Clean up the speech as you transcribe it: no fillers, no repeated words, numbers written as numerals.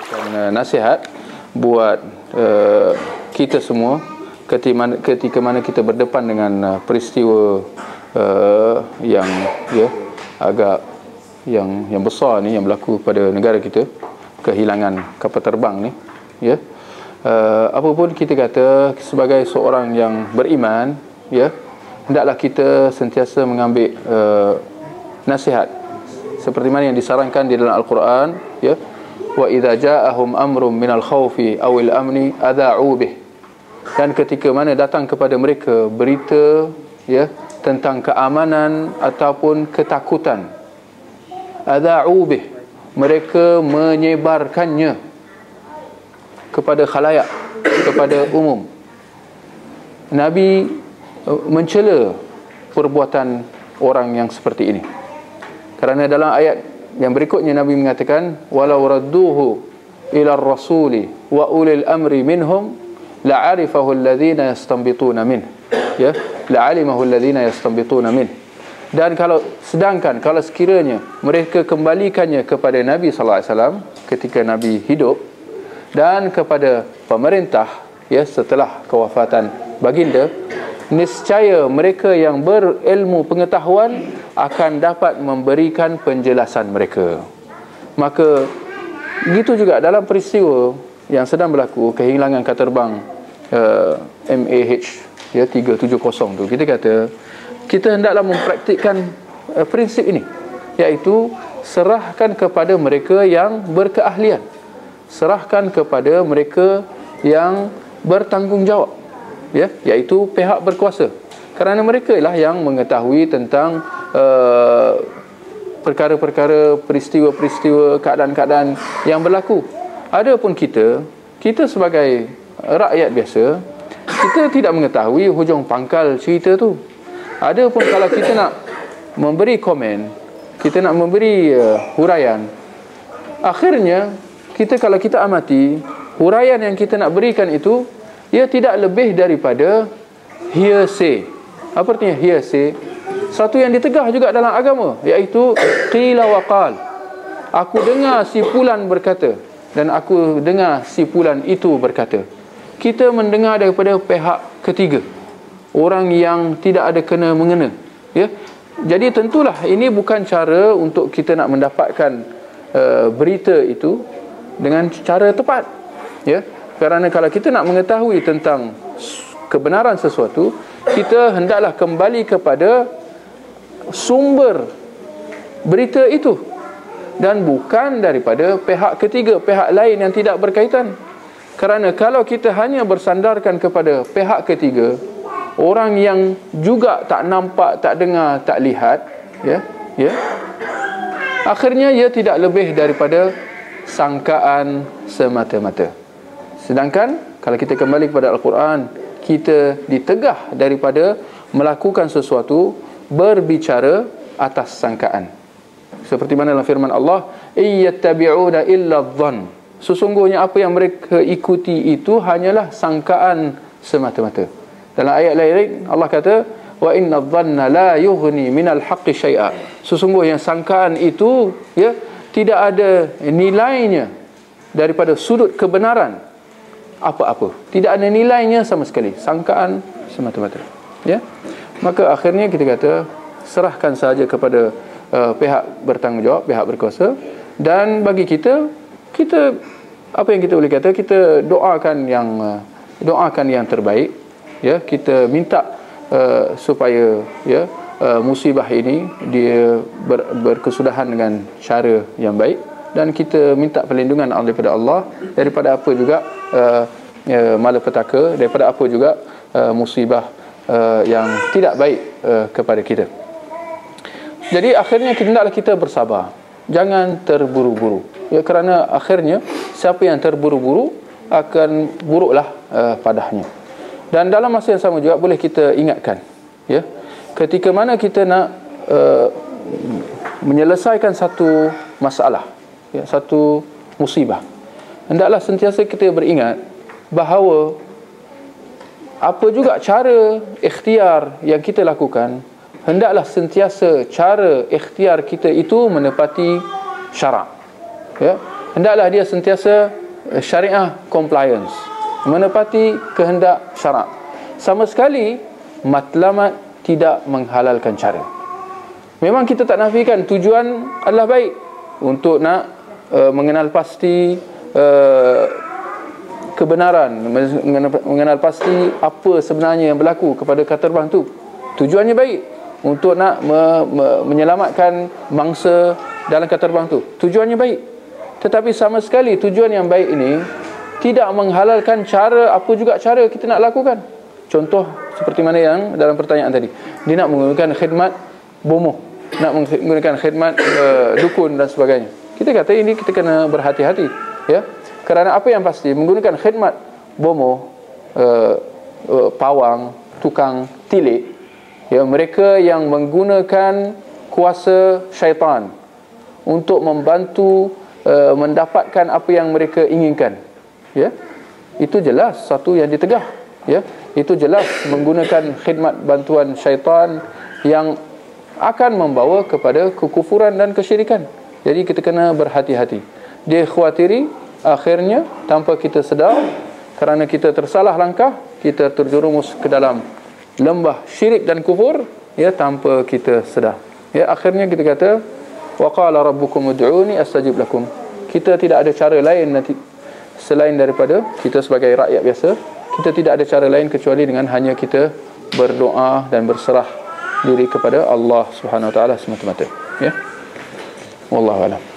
dan nasihat buat kita semua ketika mana kita berdepan dengan peristiwa yang agak yang besar ni yang berlaku pada negara kita, kehilangan kapal terbang ni, apa pun kita kata sebagai seorang yang beriman, hendaklah kita sentiasa mengambil nasihat seperti mana yang disarankan di dalam Al-Quran, wa idza ja'ahum amrun minal khawfi awil amni adha'u bih. Dan ketika mana datang kepada mereka berita tentang keamanan ataupun ketakutan, adha'u bih, mereka menyebarkannya kepada khalayak, kepada umum. Nabi mencela perbuatan orang yang seperti ini, kerana dalam ayat yang berikutnya Nabi mengatakan, walau radduhu ila rasuli wa ulil amri minhum la'arifahu alladhina yastanbituna min, la'alimahu alladhina yastanbituna min. Dan sedangkan kalau sekiranya mereka kembalikannya kepada Nabi sallallahu alaihi wasallam ketika Nabi hidup dan kepada pemerintah setelah kewafatan baginda, niscaya mereka yang berilmu pengetahuan akan dapat memberikan penjelasan mereka. Maka begitu juga dalam peristiwa yang sedang berlaku, kehilangan kapal terbang MAH370 tu, kita kata kita hendaklah mempraktikkan prinsip ini, iaitu serahkan kepada mereka yang berkeahlian, serahkan kepada mereka yang bertanggungjawab, iaitu pihak berkuasa, kerana mereka lah yang mengetahui tentang perkara-perkara, peristiwa-peristiwa, keadaan-keadaan yang berlaku. Adapun kita sebagai rakyat biasa, kita tidak mengetahui hujung pangkal cerita tu. Adapun kalau kita nak memberi komen, kita nak memberi huraian, akhirnya kalau kita amati huraian yang kita nak berikan itu, ia tidak lebih daripada hearsay. Apa artinya hearsay? Satu yang ditegah juga dalam agama, iaitu qila wa qal. Aku dengar si fulan berkata, dan aku dengar si fulan itu berkata. Kita mendengar daripada pihak ketiga, orang yang tidak ada kena mengena, Jadi tentulah ini bukan cara untuk kita nak mendapatkan berita itu dengan cara tepat, Kerana kalau kita nak mengetahui tentang kebenaran sesuatu, kita hendaklah kembali kepada sumber berita itu, dan bukan daripada pihak ketiga, pihak lain yang tidak berkaitan. Kerana kalau kita hanya bersandarkan kepada pihak ketiga, orang yang juga tak nampak, tak dengar, tak lihat, akhirnya ia tidak lebih daripada sangkaan semata-mata. Sedangkan kalau kita kembali kepada Al-Quran, kita ditegah daripada melakukan sesuatu berbicara atas sangkaan. Seperti mana dalam firman Allah, iyattabi'una illa adh-dhann, sesungguhnya apa yang mereka ikuti itu hanyalah sangkaan semata-mata. Dalam ayat lain Allah kata, wa inna adh-dhanna la yughni minal haqqi syai'a, sesungguhnya sangkaan itu tidak ada nilainya daripada sudut kebenaran apa-apa, tidak ada nilainya sama sekali, sangkaan semata-mata. Maka akhirnya kita kata serahkan saja kepada pihak bertanggungjawab, pihak berkuasa. Dan bagi kita apa yang kita boleh kata, kita doakan yang terbaik, kita minta supaya musibah ini dia berkesudahan dengan cara yang baik, dan kita minta perlindungan daripada Allah daripada apa juga malapetaka, daripada apa juga musibah yang tidak baik kepada kita. Jadi akhirnya hendaklah kita bersabar, jangan terburu-buru, kerana akhirnya siapa yang terburu-buru akan buruklah padahnya. Dan dalam masa yang sama juga boleh kita ingatkan, ketika mana kita nak menyelesaikan satu masalah, satu musibah, hendaklah sentiasa kita beringat bahawa apa juga cara ikhtiar yang kita lakukan, hendaklah sentiasa cara ikhtiar kita itu menepati syarak. Hendaklah dia sentiasa syariah compliance, menepati kehendak syarak. Sama sekali matlamat tidak menghalalkan cara. Memang kita tak nafikan tujuan adalah baik untuk nak mengenal pasti kebenaran, mengenal pasti apa sebenarnya yang berlaku kepada kapal terbang tu. Tujuannya baik untuk nak menyelamatkan mangsa dalam kapal terbang tu. Tujuannya baik. Tetapi sama sekali tujuan yang baik ini tidak menghalalkan cara, apa juga cara kita nak lakukan. Contoh seperti mana yang dalam pertanyaan tadi. Dia nak menggunakan khidmat bomoh, nak menggunakan khidmat dukun dan sebagainya. Kita kata ini kita kena berhati-hati, ya. Kerana apa yang pasti, menggunakan khidmat bomoh, pawang, tukang tilik, ya, mereka yang menggunakan kuasa syaitan untuk membantu mendapatkan apa yang mereka inginkan, ya, itu jelas satu yang ditegah, ya. Itu jelas menggunakan khidmat bantuan syaitan yang akan membawa kepada kekufuran dan kesyirikan. Jadi kita kena berhati-hati. Dia khawatiri akhirnya tanpa kita sedar, kerana kita tersalah langkah, kita terjerumus ke dalam lembah syirik dan kufur, ya, tanpa kita sedar. Ya, akhirnya kita kata wa qala rabbukum ud'uni astajib lakum. Kita tidak ada cara lain nanti selain daripada kita sebagai rakyat biasa, kita tidak ada cara lain kecuali dengan hanya kita berdoa dan berserah diri kepada Allah Subhanahu wa taala semata-mata, ya. Wallahu a'lam.